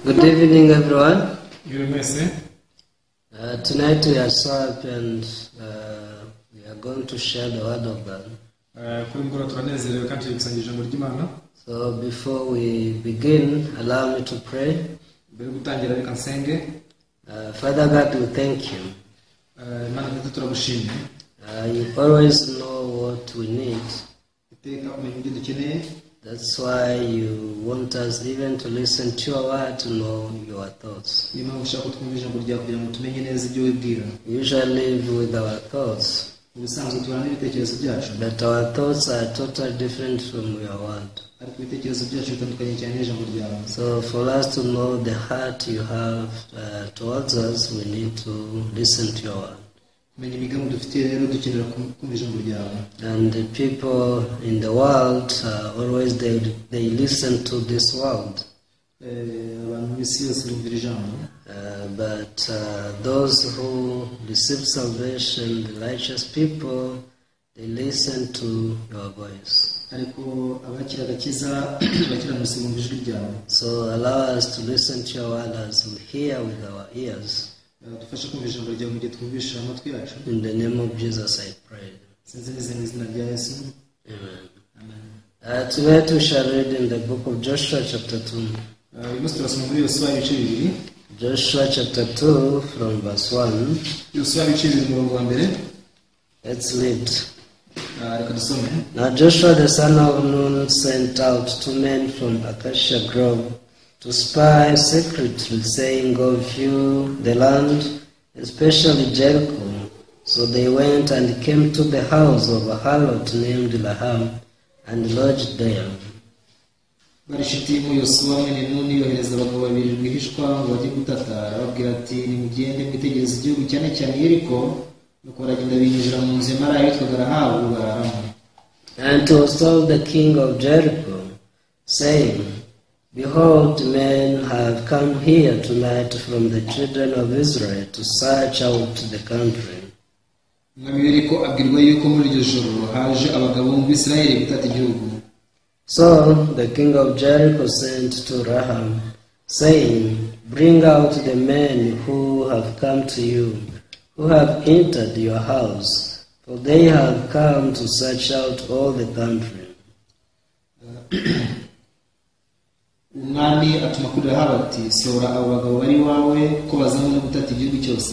Good evening, everyone. Mese. Tonight we are so happy and we are going to share the word of God. Kuri mugoro turanezerewe kandi tugisangira ijambo ry'Imana. So before we begin, allow me to pray. Mbere gutangira reka nsenge. Father God, we thank you. Imana ndetse turagushimye. You always know what we need. Iteka umenya ibyo dukeneye. That's why you want us even to listen to your word to know your thoughts. Niyo mpamvu ushaka twumva ijambo ryawe kugira ngo tumenye neza ibyo wibwira. We usually live with our thoughts. Ubusanzwe tubana n'ibitekerezo byacu. But our thoughts are totally different from your word. Ariko ibitekerezo byacu bitandukanye cyane n'ijambo ryawe. So for us to know the heart you have towards us, we need to listen to your word. Kumenya imigambi dufitiye rero dukenera kumva ijambo ryawe. And the people in the world always they listen to this world. Abantu b'isi yose bumvira ijambo. But those who receive salvation, the righteous people, they listen to your voice. Ariko abakira agakiza bakiranutse bumva ijwi ryawe. So allow us to listen to your word as we hear with our ears. Dufashe kumva ijambo ryawe mu gihe twumvisha amatwi yacu. In the name of Jesus I pray. Sinzi neza mu izina rya Yesu. Amen. Tonight we shall read in the book of Joshua chapter 2. Uyu munsi turasoma muri Yosuwa ibice bibiri. Joshua chapter 2 from verse 1. Yosuwa ibice bibiri umurongo wa mbere. Let's read. Reka dusome. Now Joshua the son of Nun sent out 2 men from Acacia Grove to spy secretly, saying, "Go view the land, especially Jericho." So they went and came to the house of a harlot named Laham and lodged there. Barishitimu Yosuwa mwene Nuni yohereza abagabo babiri rwihishwa ngo bajye gutatara, ababwira ati, "Nimugende mwitegereze igihugu cyane cyane Yeriko." Nuko baragenda binjira mu nzu y'Imana yitwaga Rahabu bararamo. And it was told the king of Jericho, saying, "Behold, men have come here tonight from the children of Israel to search out the country." Umwami Yeriko abwirwa yuko muri iryo joro haje abagabo mu Bisirayeli gutata igihugu. So the king of Jericho sent to Rahab, saying, "Bring out the men who have come to you, who have entered your house, for they have come to search out all the country." Umwami atuma kuri Rahabu ati, "Sohora abo bagabo bari iwawe ko bazanywe no gutata igihugu cyose."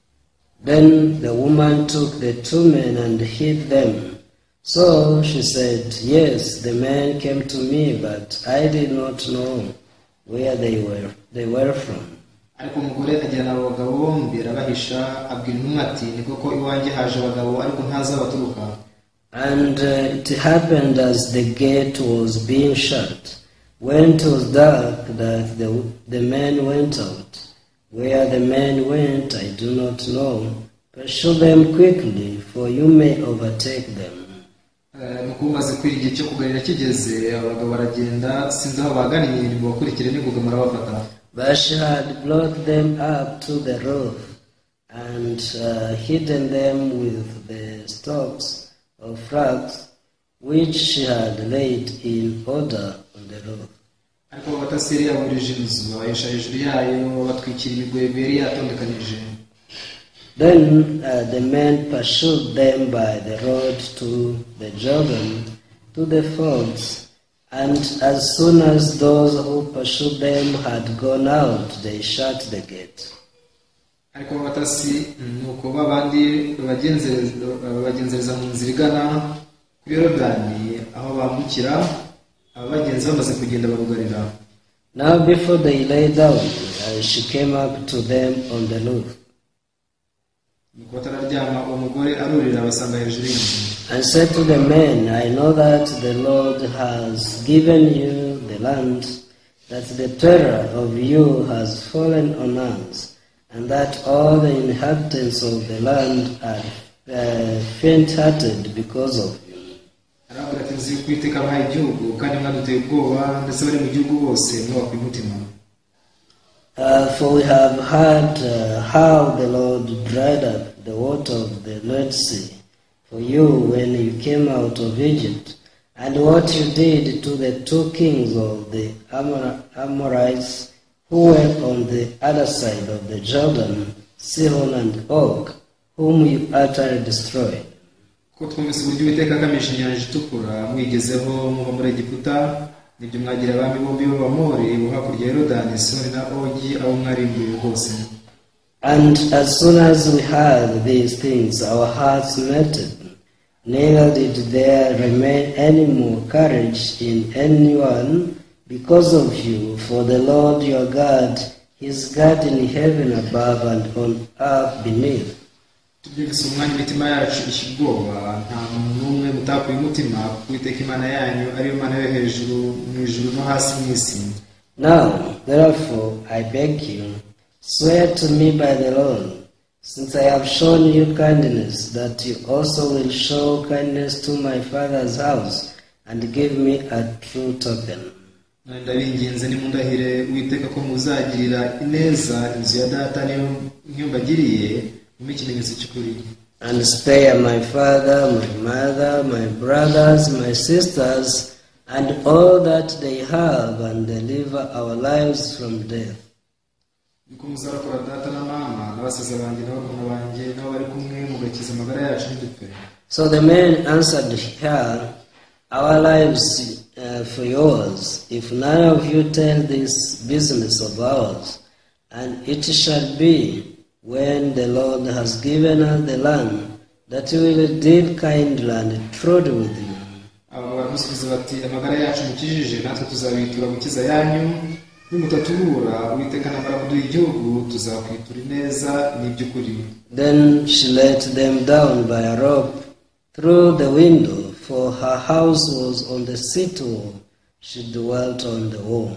Then the woman took the 2 men and hid them. So she said, "Yes, the men came to me, but I did not know where they were from." Ariko umugore ajyana abo bagabo bombi arabahisha, abwira intumwa ati, "Ni koko iwanjye haje abagabo ariko ntazi aho baturuka." And it happened as the gate was being shut, when it was dark, that the men went out. Where the men went, I do not know. Pursue them quickly, for you may overtake them. Nuko umaze kwira igihe cyo kuganira kigeze, abagabo baragenda, sinzi aho baganiye, ngo bakurikire n'ingoga murabafata. But she had blocked them up to the roof, and hidden them with the stalks of flax, which she had laid in order on the roof. Ariko batasiri yaburije inzu, bayisha hejuru yayo, batwikira imigwegwe yari yatondekanije. Then the men pursued them by the road to the Jordan, to the fords, and as soon as those who pursued them had gone out, they shut the gate. Ariko batasi nuko babandi bagenzereza mu nzira igana kuri Yorodani, aho bambukira, abagenzi bamaze kugenda barugarira. Now before they lay down, she came up to them on the roof. Nuko batararyama, uwo mugore arurira basanga hejuru y'inzu. And said to the men, "I know that the Lord has given you the land, that the terror of you has fallen on us, and that all the inhabitants of the land are faint-hearted because of you." Arabwira ati, "Nzi yuko Uwiteka abahaye igihugu, kandi mwaduteye ubwoba, ndetse bari mu gihugu bose mwubakwa umutima." For we have heard how the Lord dried up the water of the Red Sea for you when you came out of Egypt, and what you did to the 2 kings of the Amorites who were on the other side of the Jordan, Sihon and Og, whom you utterly destroyed. ko twumvise uburyo Uwiteka agamije inyanja itukura mwigezeho muva muri Egiputa, nibyo mwagira abami bombi b'Abamori bo hakurya ya Yorodani, Sihoni na Ogi, abo mwarimbuye rwose. And as soon as we heard these things, our hearts melted. Neither did there remain any more courage in anyone because of you, for the Lord your God is God in heaven above and on earth beneath. tubyumvise umwanya imitima yacu ishibwoba, nta muntu n'umwe mutakuye umutima, kuko Uwiteka Imana yanyu ariyo Mana yo hejuru mu ijuru no hasi mu isi. Now, therefore, I beg you, swear to me by the Lord, since I have shown you kindness, that you also will show kindness to my father's house, and give me a true token. Ndabinginze nimundahire Uwiteka ko muzagirira ineza inzu ya data niyo mbagiriye mu ikimenyetso cy'ukuri. And spare my father, my mother, my brothers, my sisters, and all that they have, and deliver our lives from death. Nuko muzarakora data na mama n'abasaza banjye n'abakobwa banjye n'abo bari kumwe mugakiza amagara yacu ntidupfe. So the man answered her, our lives for yours, if none of you tell this business of ours. And it shall be, when the Lord has given us the land, that we will deal kindly and truly with you. Abo baramusubiza bati amagara yacu mukijije natwe tuzabitura gukiza yanyu, nimutatubura Uwiteka namara kuduha igihugu tuzakwitura ineza n'iby'ukuri. Then she let them down by a rope through the window, for her house was on the city wall. She dwelt on the wall.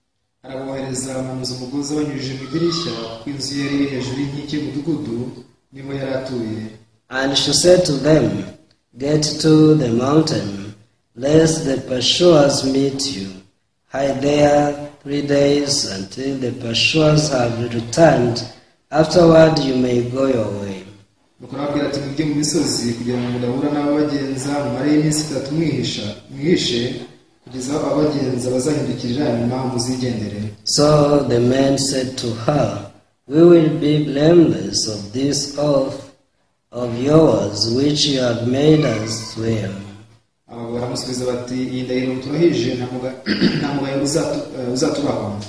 Arabohereza amanuza umugozi abanyujije mu idirishya, kuko inzu yari iri hejuru y'inkike y'umudugudu niho yari atuye. And she said to them, get to the mountain, lest the pursuers meet you. Hide there 3 days until the pursuers have returned. Afterward you may go your way. Nuko arababwira ati mujye mu misozi kugira ngo mudahura n'ababagenza mumare iminsi 3 mwihishe kugeza aho abagenza bazahindukirira nyuma muzigendere. So the man said to her, we will be blameless of this oath of yours which you have made us swear. Abo baramusubiza bati iyi ndahiro turahije nta mugayo uzatubaho.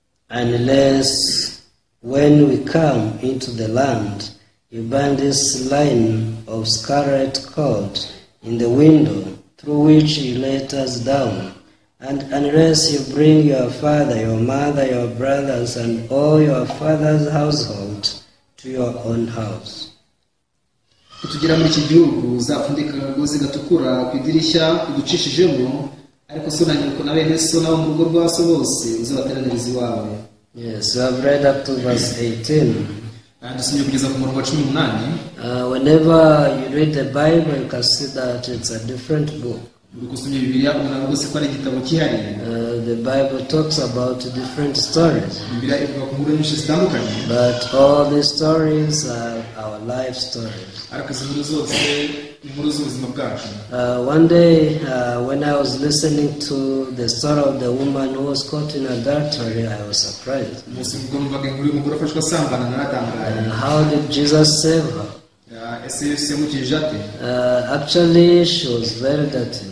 Unless when we come into the land, you burn this line of scarlet cord in the window through which you let us down, and unless you bring your father, your mother, your brothers, and all your father's household to your own house. Kutugera muri iki gihugu uzapfundika akagozi gatukura ku idirishya uducishijemo, ariko so na nyoko na bene so n'abo mu rugo rwa so bose uzabateraniriza iwawe. Yes, we have read up to verse 18. Dusomye kugeza ku murongo wa 18. Whenever you read the Bible, you can see that it's a different book. The Bible talks about different stories, but all these stories are our life stories. One day, when I was listening to the story of the woman who was caught in adultery, I was surprised. How did Jesus save her? Actually, she was very dirty.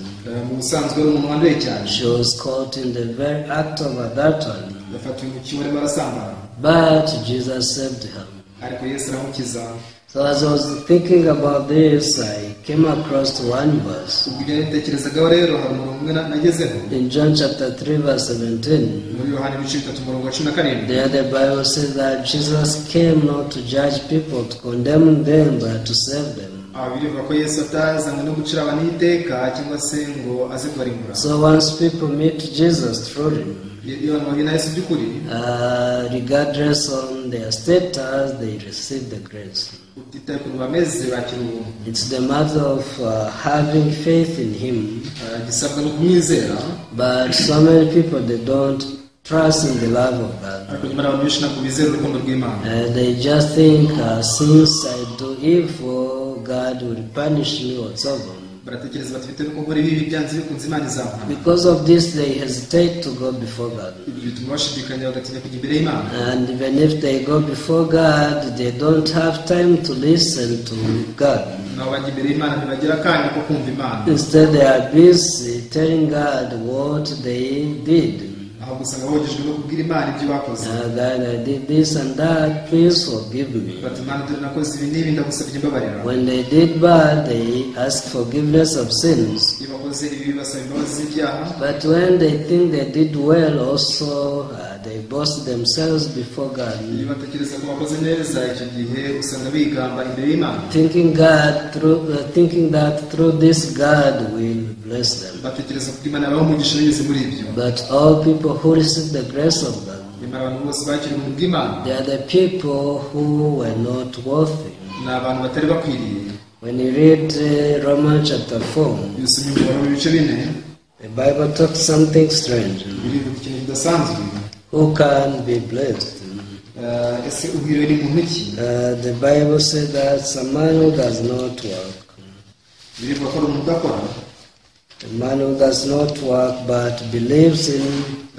She was caught in the very act of adultery, but Jesus saved her. So as I was thinking about this, I came across one verse in John chapter 3 verse 17. There the Bible says that Jesus came not to judge people, to condemn them, but to save them. So once people meet Jesus through him, regardless on their status, they receive the grace. It's the matter of having faith in him. But so many people, they don't trust in the love of God. They just think since I do evil, God will punish me whatsoever. baratekereza bati bitewe nuko nkora ibibi byanze bikunze Imana izampana. Because of this, they hesitate to go before God. Ibyo bituma bashidikanya bagatinya kujya imbere y'Imana. And even if they go before God, they don't have time to listen to God. Nabo bajya imbere y'Imana ntibagira akanya ko kumva Imana. Instead, they are busy telling God what they did. Ahubwo usanga bogejwe no kubwira Imana ibyo bakoze. God, I did this and that, please forgive me. Bati Imana dore nakoze ibi n'ibi ndagusabye imbabarira. When they did bad, they asked forgiveness of sins. Iyo bakoze ibi basaba imbabazi z'ibyaha. But when they think they did well also, they boast themselves before God. Iyo batekereza ko bakoze neza icyo gihe usanga bigamba imbere y'Imana. Thinking that through this God will bless them. Batekereza ko Imana yabaha umugisha binyuze muri ibyo. But all people who receive the grace of God, Imana abantu bose bakiriye ubuntu bw'Imana. they are the people who were not worthy. Ni abantu batari bakwiriye. When you read Romans chapter 4, Iyo usomye umubare w'ibice bine, the Bible talks something strange. birivuga ikintu kidasanzwe. Who can be blessed? Ese uhiriwe ni muntu ki? The Bible says that some man who does not work, Birivuga ko ari umuntu udakora. a man who does not work but believes in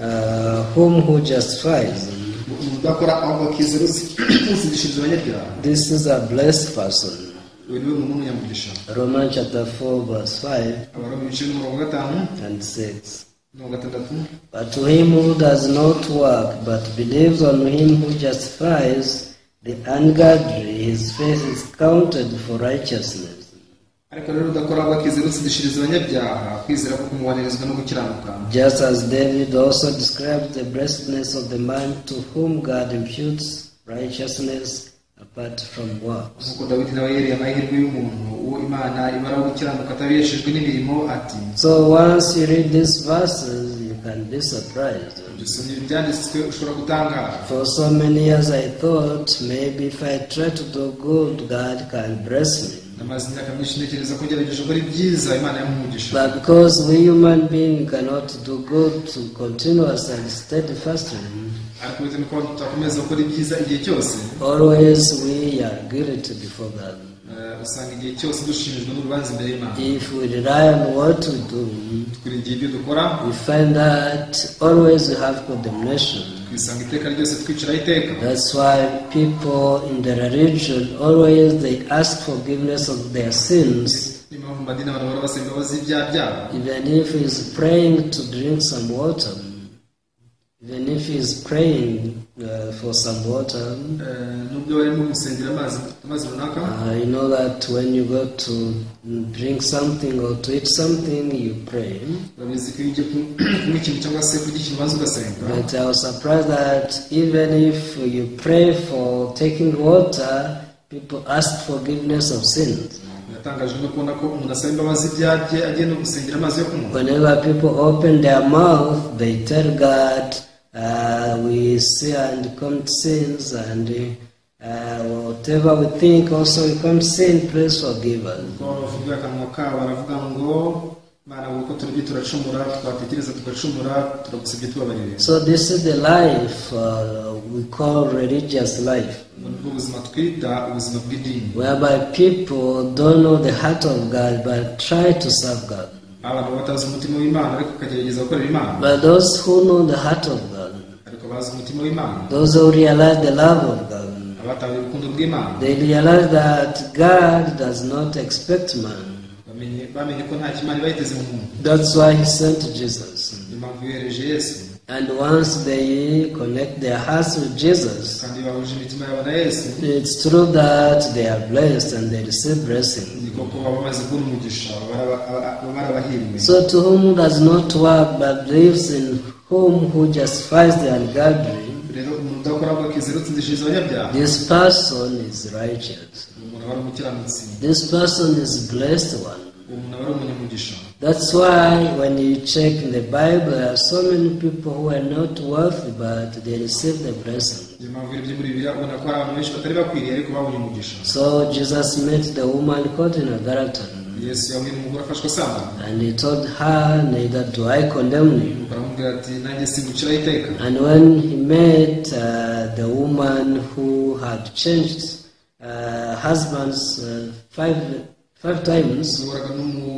whom who justifies. Umuntu udakora ahubwo akizera uzigishiriza abanyabyaha. This is a blessed person. Uyu niwe muntu w'umunyamugisha. Romans chapter 4 verse 5 Abaroma ibice n'umurongo wa 5 and 6. n'uwa 6. But to him who does not work but believes on him who justifies the ungodly, his faith is counted for righteousness. Ariko rero udakora ahubwo akizera uzigishiriza abanyabyaha, kwizera ko kumuhanirizwa no gukiranuka. Just as David also describes the blessedness of the man to whom God imputes righteousness apart from works. Nk'uko Dawidi nawe yereye amahirwe y'umuntu uwo Imana ibaraho gukiranuka atabeshejwe n'imirimo ati. So once you read these verses, you can be surprised. Dusomye ibyanditswe ushobora gutangara. For so many years I thought maybe if I try to do good, God can bless me. Namaze imyaka myinshi ntekereza ko ngerageje gukora ibyiza Imana yamugisha. But because we human beings cannot do good to continuous and steadfastly, Ariko bitewe n'uko tutakomeza gukora ibyiza igihe cyose, always we are guilty before God. usanga igihe cyose dushimishwa n'urubanza imbere y'Imana. If we rely on what we do, Twiringiye ibyo dukora, we find that always we have condemnation. twisanga iteka ryose twiciraho iteka. That's why people in the religion always they ask forgiveness of their sins, Niyo mpamvu mu madini abantu bahora basaba imbabazi z'ibyaha byabo. even if he is praying to drink some water, even if he is praying for some water. Nubwo barimo gusengera amazi runaka, You know that when you go to drink something or to eat something, you pray. babizi ko iyo ugiye kunywa ikintu cyangwa se kurya ikintu maze ugasenga. But I was surprised that even if you pray for taking water, people ask forgiveness of sins. Natangajwe no kubona ko umuntu asaba imbabazi ibyaha bye agiye no gusengera amazi yo kunywa. Whenever people open their mouth, they tell God, we sin and commit sins, and whatever we think also we commit sin, please forgive us. Kuko bavuga akanwa kabo baravuga ngo Mana uko turibye turacumura, twatekereza tugacumura, turagusabye tubabarire. So this is the life we call religious life, Ubwo ubuzima twita ubuzima bw'idini, whereby people don't know the heart of God but try to serve God. abantu batazi umutima w'Imana ariko ukagerageza gukorera Imana. But those who know the heart of God, Ariko bazi umutima w'Imana, those who realize the love of God, abatawe urukundo rw'Imana, they realize that God does not expect man. bamenye ko nta kimana bayiteze mu muntu. That's why he sent Jesus. Niyo mpamvu yohereje Yesu. And once they connect their hearts with Jesus, Kandi bahuje imitima yabo na Yesu, it's true that they are blessed and they receive blessing. ni koko baba bamaze kubona umugisha, baba barabahiriwe. So to whom does not work but believes in whom who justifies the ungodly, Rero umuntu udakora ahubwo akizera utsindishiriza abanyabyaha, this person is righteous. umuntu aba ari umukiranutsi, This person is blessed one. umuntu aba ari umunyamugisha. That's why when you check in the Bible, there are so many people who are not worthy but they receive the blessing. Niyo mpamvu iyo urebye muri Bibiliya ubona ko hari abantu benshi batari bakwiriye ariko babonye umugisha. So Jesus met the woman caught in adultery, Yesu yahuye n'umugore afashwe asambana, and he told her, neither do I condemn you. baramubwira ati nanjye singuciraho iteka. And when he met the woman who had changed husbands 5 times. yahoraga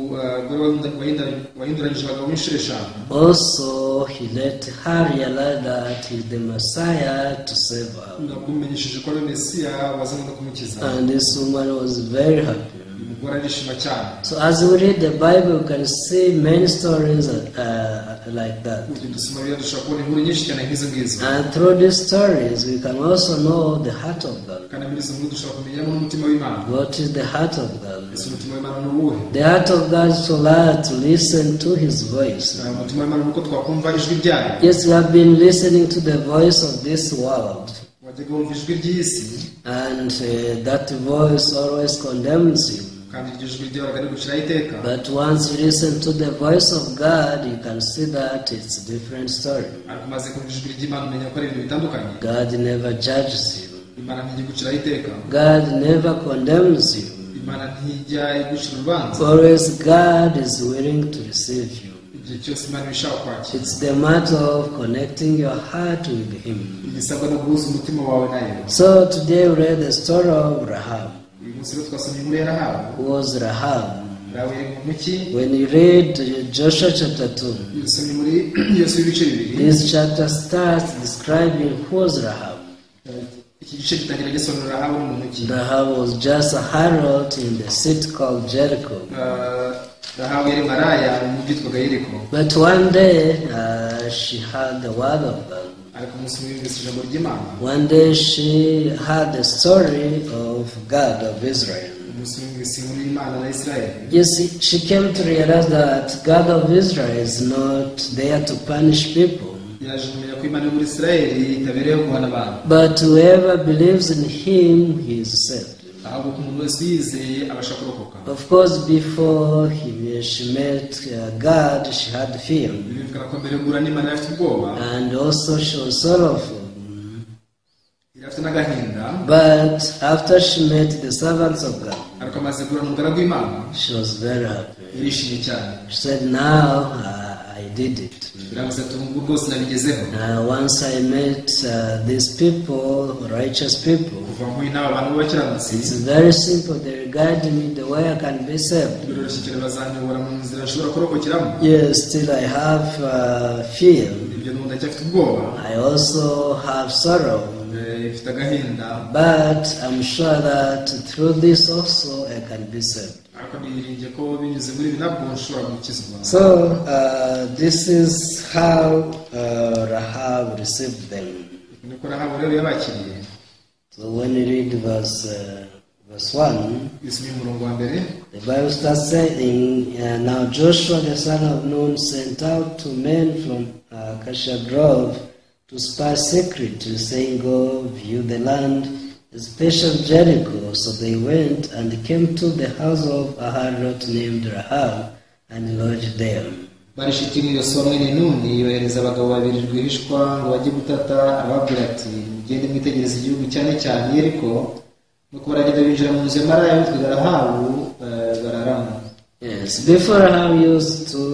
n'umugore wahinduranyije abagabo inshuro 5. Also, he let her realize that he's the Messiah to save her. nakumenyesheje ko ari Mesiya wazanye no kumukiza. And this woman was very happy. umugore arishima cyane. So as we read the Bible, we can see many stories like that. dusoma Bibiliya dushobora kubona inkuru nyinshi cyane nk'izo ngizo. And through these stories, we can also know the heart of God. kandi muri izo nkuru dushobora kumenyamo n'umutima w'Imana. What is the heart of God? ese umutima w'Imana ni uwuhe? The heart of God is to learn to listen to His voice. umutima w'Imana ni uko twakumva ijwi ryayo. Yes, we have been listening to the voice of this world, wajyaga wumva ijwi ry'isi and that voice always condemns you. kandi iryo jwi ryahoraga riguciraho iteka. But once you listen to the voice of God, you can see that it's a different story. ariko umaze kumva ijwi ry'Imana umenya ko ari ibintu bitandukanye. God never judges you. Imana ntijya iguciraho iteka. God never condemns you. Imana ntijya igucira urubanza. Always God is willing to receive you. igihe cyose Imana ibishaka kwakira. It's the matter of connecting your heart with Him. igisabwa no guhuza umutima wawe nayo. So today we read the story of Rahab. uyu munsi rero twasomye inkuru ya Rahabu. Who was Rahab? Rahabu yari muntu ki? When you read Joshua chapter 2, dusomye muri Yosuwa ibice 2. this chapter starts describing who was Rahab. iki gice gitangira gisobanura Rahabu ni muntu ki? Rahab was just a harlot in the city called Jericho. Rahabu yari maraya mu mujyi witwaga Yeriko. But one day she heard the word of God. ariko umunsi umwe yumvise ijambo ry'Imana. One day she heard the story of God of Israel. umunsi umwe yumvise inkuru y'Imana na Isirayeli. Yes, she came to realize that God of Israel is not there to punish people, yaje kumenya ko Imana yo muri Isirayeli itabereyeho guhana abantu. but whoever believes in Him, he is saved. ahubwo ko umuntu wese yizeye abasha kurokoka. Of course, before she met God, she had fear, birumvikana ko mbere yo guhura n'Imana yari afite ubwoba. and also she was sorrowful. yari afite n'agahinda. But after she met the servants of God, ariko amaze guhura n'umugaragu w'Imana she was very happy. yarishimye cyane. She said, "Now I did it. biravuze ati ubu rwose nabigezeho. Once I met these people, righteous people, kuva mpuye n'aba bantu b'abakiranutsi. it's very simple. They guide me the way I can be saved. biroroshye cyane bazanyobora mu nzira nshobora kurokokeramo. Yes, still I have fear. ibyo n'ubu ndacyafite ubwoba. I also have sorrow. ifite agahinda. But I'm sure that through this also I can be saved." ariko niringiye ko binyuze muri ibi nabwo nshobora gukizwa. So this is how Rahab received them. niko Rahabu rero yabakiriye. So when you read verse 1, bisomye umurongo wa mbere. the Bible starts saying, "Now Joshua the son of Nun sent out 2 men from Acacia Grove to spy secretly, saying, 'Go view the land, especially Jericho.' So they went and came to the house of a harlot named Rahab and lodged there." barishitimu Yosuwa mwene Nuni yohereza abagabo 2 rwihishwa ngo bajye gutata, arababwira ati mugende mwitegereza igihugu cyane cyane Yeriko. nuko baragenda binjira mu nzu ya maraya witwaga Rahabu bararamo. Yes, before Rahab used to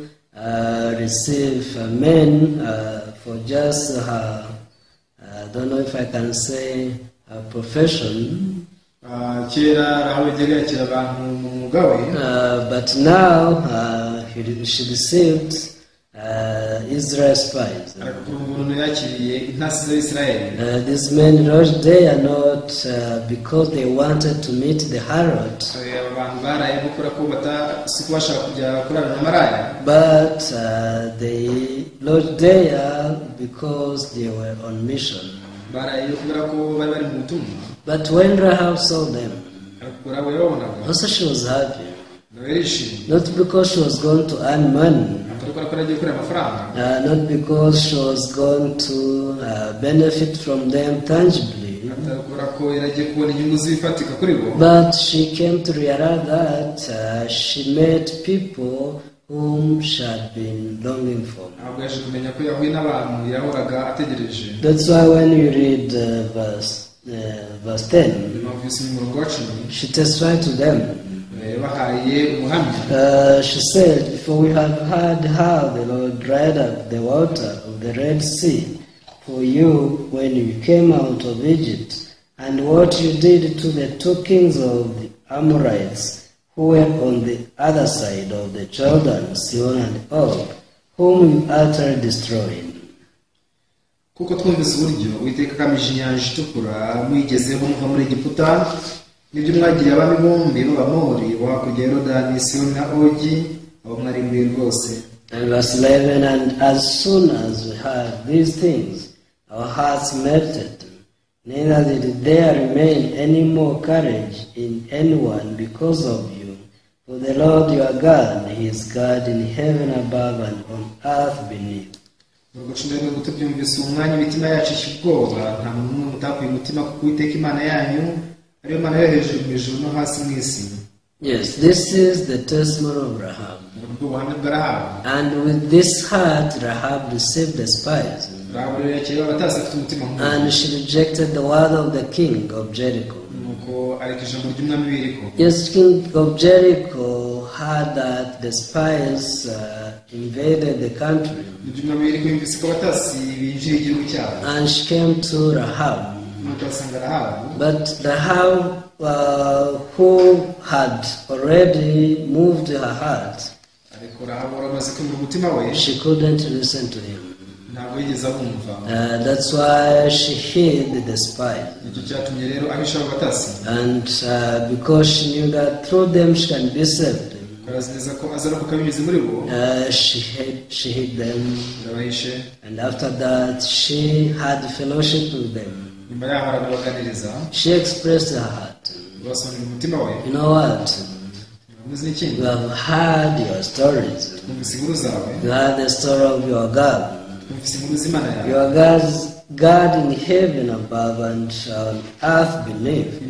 receive men for just her, I don't know if I can say her profession, kera Rahabu yajyaga yakira abantu mu mwuga we. but now she received Israel spies. ariko kuri ubu ngubu yakiriye intasi z'Isirayeli. These men lodged there not because they wanted to meet the harlot, aba bantu baraye gukora ko si ko bashaka kujya kurara na maraya, but they lodged there because they were on mission. baraye kubera ko bari bari mu butumwa. But when Rahab saw them, ariko Rahabu yababonaga also she was happy, nawe yarishimye. not because she was going to earn money, atari ko agiye kureba amafaranga. not because she was going to benefit from them tangibly, atari kubera ko yari agiye kubona inyungu zifatika kuri bo. but she came to realize that she met people whom she had been longing for. ntabwo yaje kumenya ko yahuye n'abantu yahoraga ategereje. That's why when you read verse 10, impamvu y'isumi umurongo wa 10 she testified to them. bahaye ubuhamya. She said, "For we have heard how the Lord dried up the water of the Red Sea for you when you came out of Egypt, and what you did to the 2 kings of the Amorites, who were on the other side of the Jordan, Sihon and Og, whom you utterly destroyed. kuko twumvise uburyo Uwiteka akamije inyanja itukura mwigezeho muva muri Egiputa n'ibyo mwagiriye abami bombi b'Abamori bo hakurya ya Yorodani, Sihoni na Ogi, abo mwarimbuye rwose. And verse 11, and as soon as we heard these things, our hearts melted. Neither did there remain any more courage in anyone because of you. For the Lord your God, He is God in heaven above and on earth beneath. Ubwo cumi tubyumvise umwanya imitima yacu ishubwoba, nta muntu n'umwe utakuye umutima kuko Uwiteka Imana yanyu ariyo Mana yo hejuru mu ijuru no hasi mu isi. Yes, this is the testimony of Rahab. And with this heart, Rahab received the spies. And she rejected the word of the king of Jericho. Yes, king of Jericho heard that the spies invaded the country. And she came to Rahab. But Rahab, who had already moved her heart, she couldn't listen to him. That's why she hid the spies. And because she knew that through them she can be saved, she hid them. And after that, she had fellowship with them. She expressed her heart. You know what? You have heard your stories. You heard the story of your God. Your God in heaven above and on earth beneath.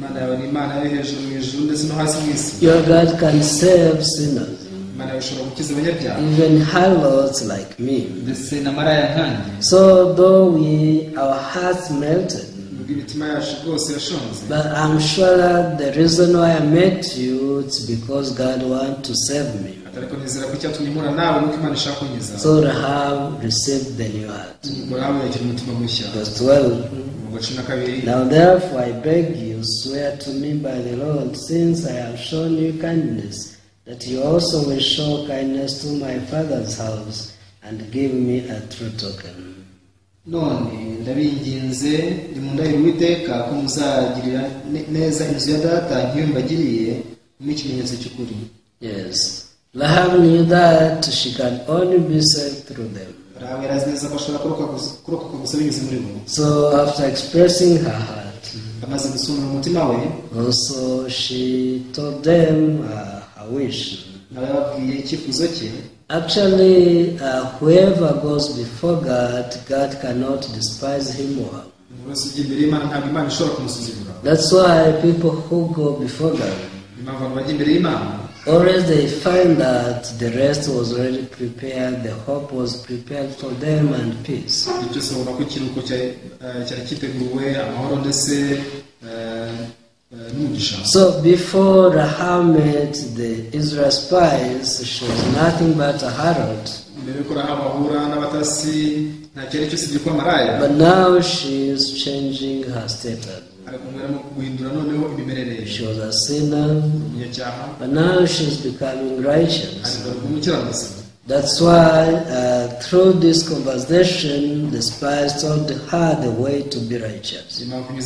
Your God can save sinners, even harlots like me. So though our hearts melted, but I'm sure that the reason why I met you is because God wants to save me. So Rahab received the new heart. Verse 12. Now therefore I beg you, swear to me by the Lord, since I have shown you kindness, that you also will show kindness to my father's house, and give me a true token. None ndabinginze nimundahira Uwiteka ko muzagirira neza inzu ya data nk'iyo mbagiriye n'ikimenyetso cy'ukuri. Yes, Rahab knew that she can only be saved through them. So after expressing her heart, also she told them her wish. Actually, whoever goes before God, God cannot despise him or her. That's why people who go before God, always they find that the rest was already prepared, the hope was prepared for them, and peace. So before Rahab met the Israel spies, she was nothing but a harlot. But now she is changing her status. She was a sinner, but now she is becoming righteous. That's why through this conversation, the spies told her the way to be righteous.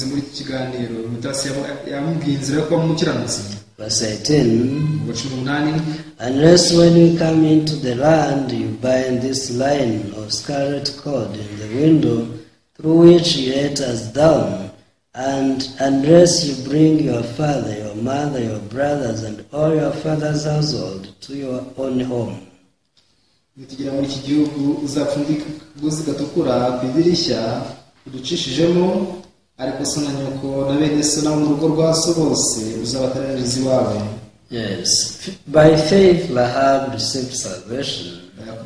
Verse 18, unless when you come into the land, you bind this line of scarlet cord in the window through which you let us down, and unless you bring your father, your mother, your brothers, and all your father's household to your own home. Nitugera muri iki gihugu uzapfundika guzi gatukura ku idirishya uducishijemo, ariko so na nyoko na bene so na mu rugo rwa so bose uzabataririza iwawe. Yes, by faith Rahab received salvation.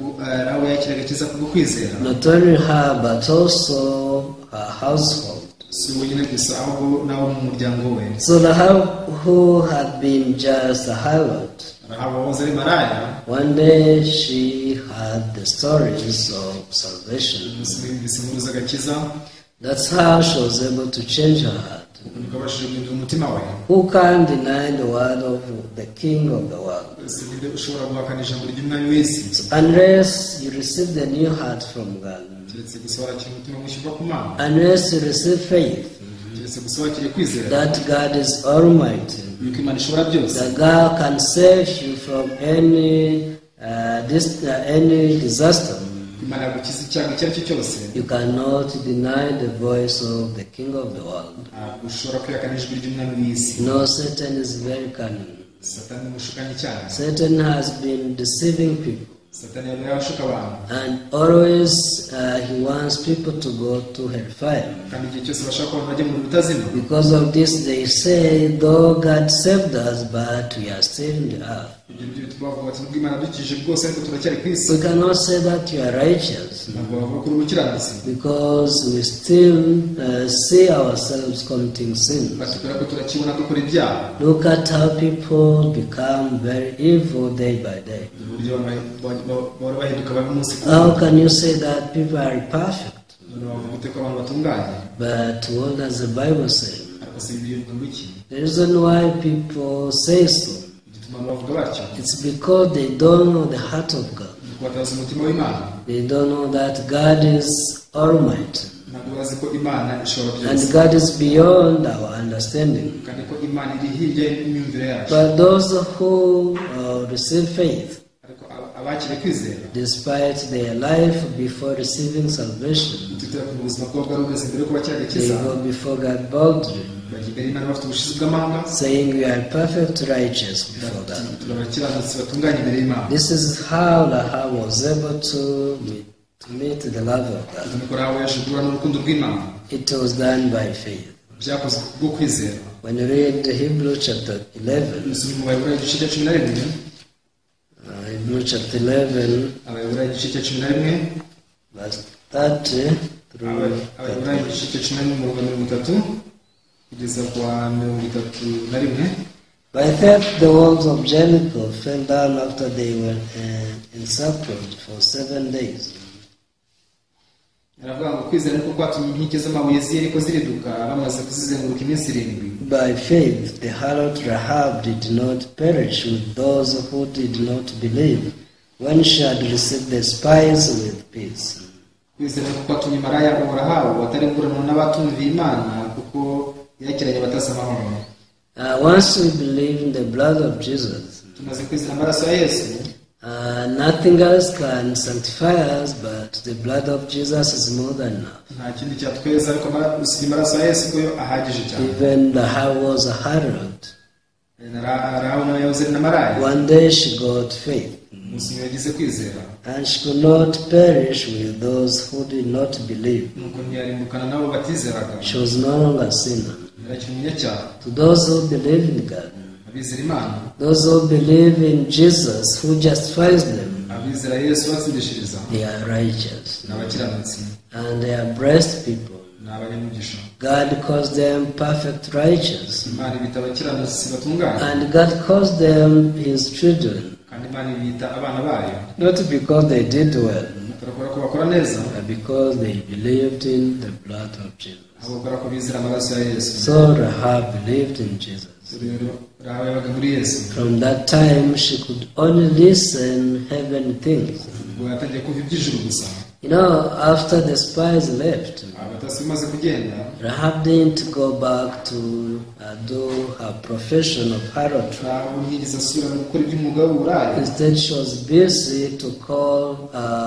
Not only her but also her household. So Rahab, who had been just a harlot, one day she heard the stories of salvation. That's how she was able to change her heart. ukabashije guhindura umutima we. Who can deny the word of the King of the world? Ese ninde ushobora guhakana ijambo ry'umwami w'isi? Unless you receive the new heart from God, Keretse gusobanukira umutima mushya uva ku Mana. unless you receive faith Keretse gusobanukira kwizera that God is almighty, yuko Imana ishobora byose, that God can save you from any disaster, Imana yagukiza icyago icyo ari cyo cyose, you cannot deny the voice of the King of the world. ntabwo ushobora kwihakana ijwi ry'umwami w'isi. No, Satan is very cunning. Satani ni umushukanyi cyane. Satan has been deceiving people, Satani yaba yashuka abantu, and always he wants people to go to hellfire. kandi igihe cyose bashaka ko abantu bajya mu butazima. Because of this, they say, though God saved us, but we are still in the earth. Ibyo ngibyo tubavuga bati nubwo Imana yadukijije bwose ariko turacyari ku isi. We cannot say that you are righteous, Ntabwo bavuga ko uri umukiranutsi, because we still see ourselves committing sins. batubwira ko turakibona dukora ibyaha. Look at how people become very evil day by day. Uburyo bahora bahinduka babi umunsi ku How wundi. can you say that people are perfect? None bavuga ute ko abantu batunganye? But what does the Bible say? Ariko si ibyo bivuga iki? The reason why people say so, Igituma abantu bavuga batyo, it's because they don't know the heart of God. nuko batazi umutima w'Imana. They don't know that God is almighty, Ntabwo bazi ko Imana ishobora and byose, God is beyond our understanding. kandi ko Imana iri hirya y'imyumvire yacu. But those who receive faith, Ariko abakiri kwizera, despite their life before receiving salvation, tutera ku buzima bwabo bwari bumeze mbere yuko they bacyagikiza, go before God boldly, bajya imbere y'Imana bafite ubushizi bw'amanga, saying, "We are perfect righteous before bati God." turi abakiranutsi batunganye imbere y'Imana. This is how Rahab was able to meet the love of God. Niko Rahabu yaje guhura n'urukundo rw'Imana. It was done by faith. Byakozwe kubwo kwizera. When you read Hebrews chapter 11, Dusomye mu Baheburayo igice cya 11, Hebrews chapter 11, Abaheburayo igice cya 11, verse 30 through Abaheburayo igice cya 11 umurongo wa 30 kugeza ku wa 31. By faith, the walls of Jericho fell down after they were encircled for 7 days. Aravuga ngo kwizera niko kwatumye inkike z'amabuye z'Yeriko ziriduka bamaze kuzizenguruka iminsi 7. By faith, the harlot Rahab did not perish with those who did not believe when she had received the spies with peace. Kwizera niko kwatumye maraya Rahabu atari guranwa n'abatumviye Imana kuko yakiranye abatasi amahoro. Once we believe in the blood of Jesus, Tumaze kwizera amaraso ya Yesu, nothing else can sanctify us, but the blood of Jesus is more than enough. nta kindi cyatweza ariko usibye amaraso ya Yesu ko yo ahagije cyane. Even Rahab was a harlot. Rahabu nawe yahoze na maraya. One day she got faith, Umunsi umwe yagize kwizera, and she could not perish with those who did not believe. nuko ntiyarimbukana nabo batizeraga. She was no longer a sinner. Yarakiri umunyacyaha. To those who believe in God, Abizera Imana, those who believe in Jesus who justifies them, abizera Yesu batsindishiriza, they are righteous, ni abakiranutsi, and they are blessed people. ni abanyamugisha. God calls them perfect righteous, Imana ibita abakiranutsi batunganye, and God calls them His children, kandi Imana ibita abana bayo. not because they did well, Barakora ko bakora neza, but because they believed in the blood of Jesus. ahubwo bakora ko bizera amaraso ya Yesu. So Rahab believed in Jesus. Rero Rahabu yabaga muri Yesu. From that time, she could only listen heavenly things. Ubwo yatangiye kumva iby'ijuru gusa. You know, after the spies left, Abatasi bamaze kugenda, Rahab didn't go back to do her profession of harlotry. Rahabu ntiyigeze asubira mu gukora iby'umwuga w'uburaya. Instead, she was busy to call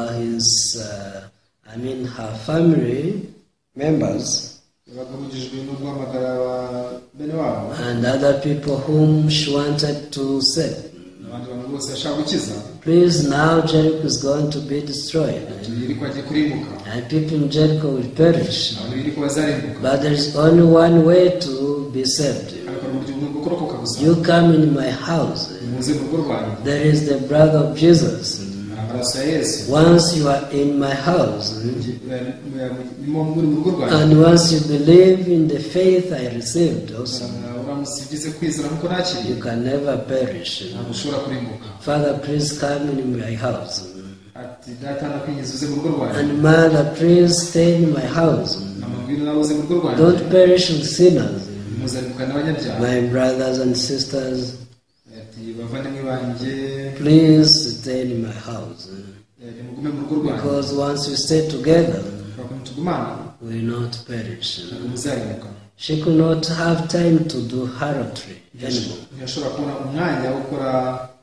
her family members Yabaga ahugijwe no guhamagara bene wabo and other people whom she wanted to save. n'abandi bantu bose yashaka gukiza. Please, now Jericho is going to be destroyed, Yeriko agiye kurimbuka, and people in Jericho will perish. abantu Yeriko bazarimbuka, But there is only one way to be saved. ariko hari uburyo bumwe bwo kurokoka gusa. You come in my house. Muze mu rugo rwanjye, There is the blood of Jesus. amaraso ya Yesu. Once you are in my house, Muri mu rugo rwanjye, and once you believe in the faith I received also, uramutse ugize kwizera nk'uko you nakiriye, can never perish. ntabwo ushobora kurimbuka. Father, please come in my house. Ati data ndakwinginze uze mu rugo rwanjye, And Mother, please stay in my house. amabwire nawe uze mu rugo rwanjye, Don't perish with sinners. muzarimbuka n'abanyabyaha. My brothers and sisters, Ati bavandimwe banjye please stay in my house. mugume mu rugo rwanjye. Because once we stay together, Twakunze tugumana we will not perish. ntabwo muzarimbuka. She could not have time to do harlotry anymore. ntiyashobora kubona umwanya wo gukora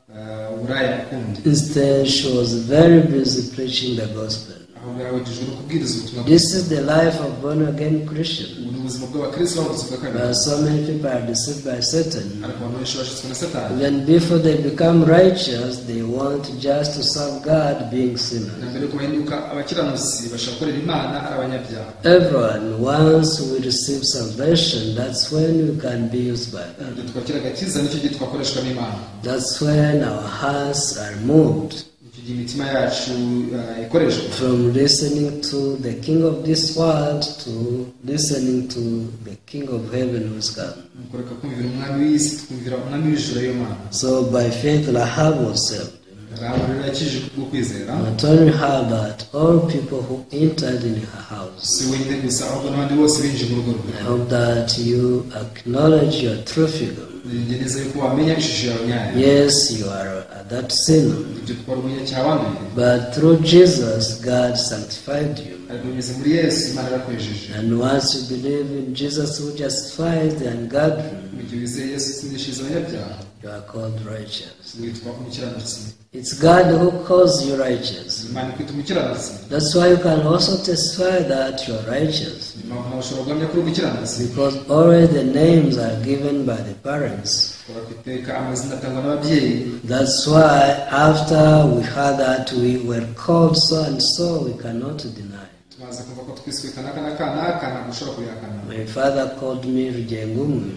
uburaya ukundi. Instead, she was very busy preaching the gospel. aho yahujijwe no kubwiriza ubutumwa. This is the life of born-again Christian. ubu ni ubuzima bw'abakristo bavutse bwa kabiri. But so many people are deceived by Satan. ariko abantu benshi bashutswe na satani. Even before they become righteous, they want just to serve God being sinners. na mbere yo kubahinduka abakiranusi bashaka gukorera imana ari abanyabyaha. Everyone, once we receive salvation, that's when we can be used by God. igihe twakira agakiza nicyo gihe twakoreshwa n'imana. That's when our hearts are moved icyo gihe imitima yacu ikoreshwa. from listening to the King of this world to listening to the King of heaven who is God. mukoreka kumvira umwami w'isi tukumvira umwami w'ijuru ariyo mana. So by faith, Rahab was saved. Rahabu rero yakijijwe kubwo kwizera. Not only her, but all people who entered in her house. si wenyine gusa ahubwo n'abandi bose binjiye mu rugo rwe. I hope that you acknowledge your true figure. Ni neza yuko wamenya ishusho yawe nyayo. Yes, you are that sinner. ibyo twari umunyacyaha wanduye. But through Jesus, God sanctified you. ariko binyuze muri yesu imana yarakwejeje. And once you believe in Jesus who justifies the ungodly, mu gihe wizeye yesu utsindishiriza abanyabyaha you are called righteous. witwa umukiranutsi. It's God who calls you righteous. imana ikwita umukiranutsi. That's why you can also testify that you are righteous. impamvu nawe ushobora guhamya ko uri umukiranutsi. Because already the names are given by the parents. ushobora kwiteka amazina atangwa n'ababyeyi. That's why after we heard that we were called so and so, we cannot deny. tumaze kumva ko twiswe kanaka n'aka ntabwo ushobora kubihakana. My father called me Rujengumwe,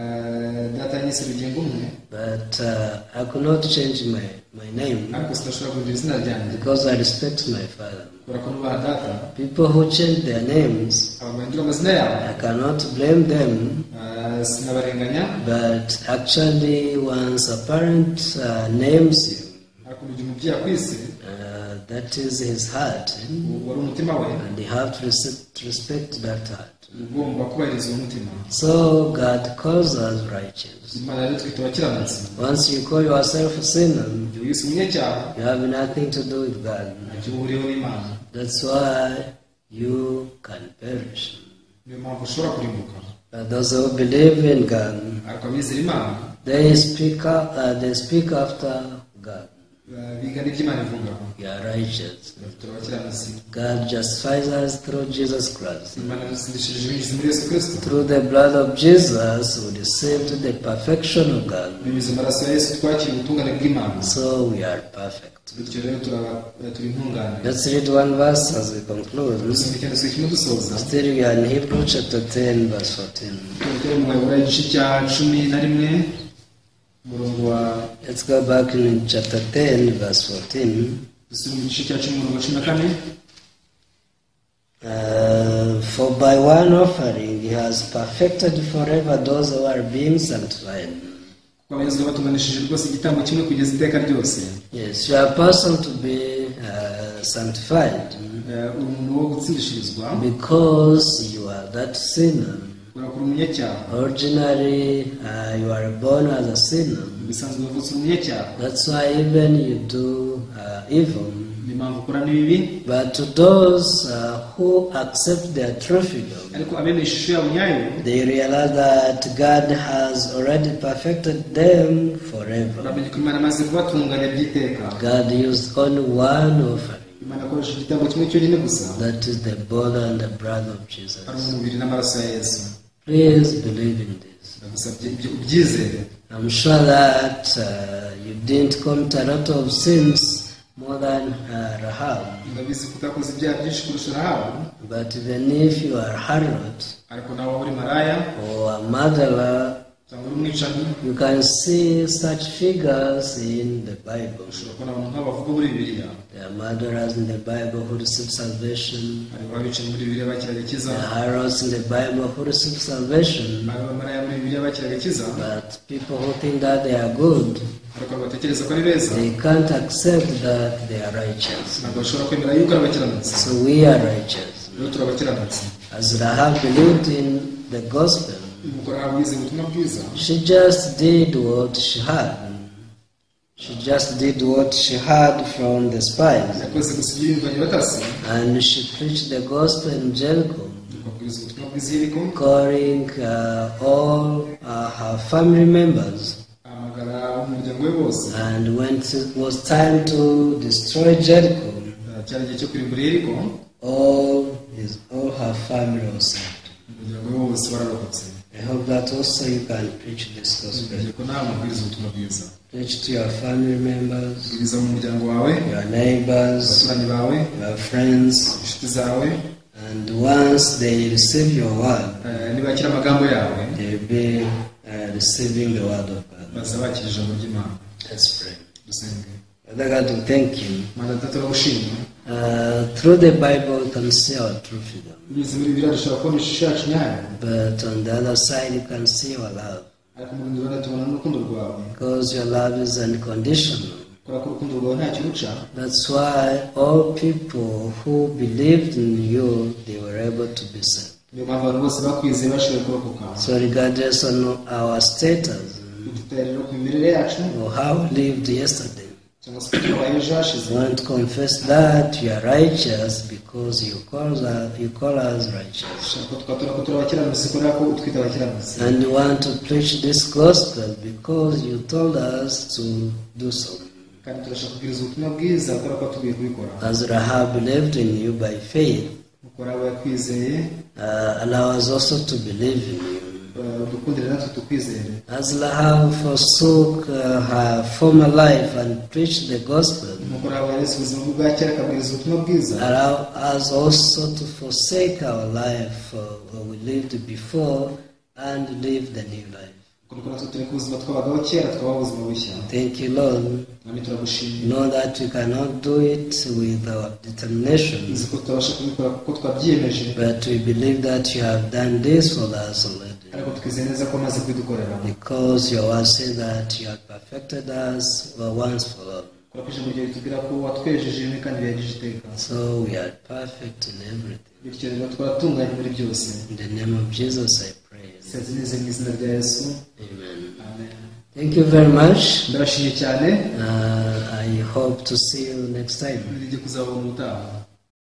data yanyise rugingo umwe. but I could not change my name ariko sinashobora guhindura izina ryanjye because I respect my father. kubera ko nubaha data. People who change their names, abantu bahindura amazina yabo I cannot blame them, sinabarenganya. but actually once a parent names you, ariko mu gihe umubyeyi akwise that is his heart, wari umutima we and you have to respect that heart. ugomba kubahiriza uwo mutima. So God calls us righteous. imana rero twita abakiranutsi. Once you call yourself a sinner, igihe wise umunyacyaha you have nothing to do with God. ntacyo uhuriyeho n'imana. That's why you can perish. niyo mpamvu ushobora kurimbuka. But those who believe in God, ariko abizera imana they speak after God. biga n'ibyo imana ivuga. We are righteous. turi abakiranutsi. God justifies us through Jesus Christ. imana yadutsindishirije binyuze muri yesu kristo. Through the blood of Jesus, we received the perfection of God. binyuze amaraso ya yesu twakira ubutungane bw'imana. So we are perfect. bityo rero turi intungane. Let's read one verse as we conclude. dusoma icyanditswe kimwe dusoza. Still we are in Hebrew chapter 10 verse 14. turi mu Baheburayo igice cya 11 umurongo wa. Let's go back in chapter 10 verse 14. dusoma igice cya 10 umurongo wa 14. For by one offering he has perfected forever those who are being sanctified. kuko abayezwa batunganishije rwose igitambo kimwe kugeza iteka ryose. Yes, you are a person to be sanctified uri umuntu wo gutsindishirizwa because you are that sinner. urakora umunyacyaha. Originally, you are born as a sinner. bisanzwe wavutse uri umunyacyaha. That's why even you do evil. ni impamvu ukora n'ibibi. But to those who accept their true figure, ariko abemeye ishusho yabo nyayo they realize that God has already perfected them forever. bamenye ko imana amaze kubatunganya by'iteka. God used only one offering. imana akoresha igitambo kimwe cyonyine gusa. That is the body and the blood of Jesus. ari umubiri n'amaraso ya yesu. Please believe in this. ndagusabye ibyo ubyizere. I'm sure that you didn't commit a lot of sins more than Rahab. ndabizi ko utakoze ibyaha byinshi kurusha Rahabu. But even if you are harlot ariko nawe uri maraya or a murderer, cyangwa uri umwicanyi. you can see such figures in the Bible. ushobora kubona abantu nk'abo bavuga muri bibiliya. There are murderers in the Bible who receive salvation. hariho abicanyi muri bibiliya bakira agakiza. There are harlots in the Bible who receive salvation. hariho abamaraya muri bibiliya bakira agakiza. But people who think that they are good, ariko batekereza ko ari beza they can't accept that they are righteous. ntabwo bashobora kwemera yuko ari abakiranutsi. So we are righteous. rero turi abakiranutsi. As Rahab believed in the gospel, mukora abize ubutumwa bwiza She just did what she had. She just did what she had from the spies. yakoze gusa ibyo yumvanye batasi And she preached the gospel in Jericho, abwiriza ubutumwa bwiza yeriko calling all her family members. amagara umuryango we bose And when it was time to destroy Jericho, cyari igihe cyo kurimbura yeriko all her family was saved. umuryango we wose wararokotse I hope that also you can preach this gospel. ko nawe mubwiriza ubutumwa bwiza Preach to your family members, bwiriza mu muryango wawe your neighbors, abaturanyi bawe your friends, inshuti zawe and once they receive your word, nibakira amagambo yawe they will be receiving the word of God. baza bakira ijambo ry'Imana. Let's pray. dusenge Father God, we thank you. Mana data turagushima Through the Bible, we can see our true freedom. bize muri biriya dushobora kubona ishusho yacu nyayo But on the other side, you can see our love. ariko mu rundi ruhande tubona n'urukundo rwawe Because your love is unconditional. kubera ko urukundo rwawe ntacyo ruca That's why all people who believed in you, they were able to be saved. niyo mpamvu abantu bose bakwizeye bashoboye kurokoka So regardless of our status dutera rero ku mimerere yacu or how we lived yesterday, cyangwa se uko twabaye ejo hashize we want to confess that you are righteous because you call us righteous. dushaka twatura ko turi abakiranutsi kubera ko utwita abakiranutsi And we want to preach this gospel because you told us to do so. kandi turashaka kubwiriza ubutumwa bwiza kubera ko tugiye kubikora As Rahab believed in you by faith, mukora abo yakwizeye allow us also to believe in you. dukundire natwe tukwizere As Rahab forsook her former life and preached the gospel, mukora abo yaretse ubuzima bwe bwa kera akabwiriza ubutumwa bwiza allow us also to forsake our life where we lived before and live the new life. kuko natwe tureka ubuzima twabagaho kera tukabaho ubuzima bushya Thank you, Lord. nami turagushimira Know that we cannot do it with our determination, uzi ko tutabasha kubikora kuko twabyiyemeje but we believe that you have done this for us already. ariko twizeye neza ko maze kubidukorera Because your word says that you have perfected us once for all. kubera ko ijambo ryawe ritubwira ko watwejeje rimwe kandi bihagije iteka So we are perfect in everything. bityo rero twaratunganye muri byose In the name of Jesus I pray. senze neza mu izina rya yesu Amen. amen Thank you very much. ndabashimiye cyane I hope to see you next time. nirige kuzabona ubutaha